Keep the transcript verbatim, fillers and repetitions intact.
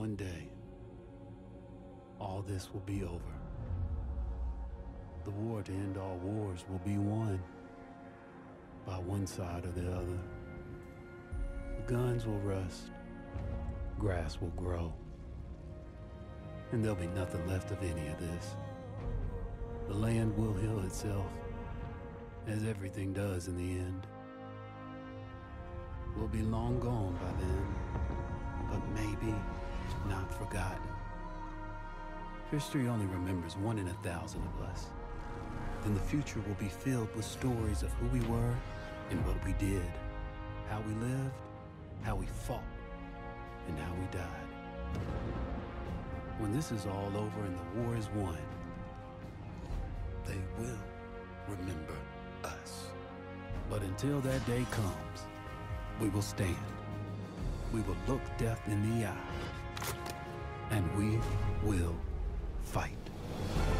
one day, all this will be over. The war to end all wars will be won by one side or the other. The guns will rust, grass will grow, and there'll be nothing left of any of this. The land will heal itself, as everything does in the end. We'll be long gone by then, but maybe not forgotten. History only remembers one in a thousand of us. Then the future will be filled with stories of who we were and what we did, how we lived, how we fought, and how we died. When this is all over and the war is won, they will remember us. But until that day comes, we will stand. We will look death in the eye, and we will fight.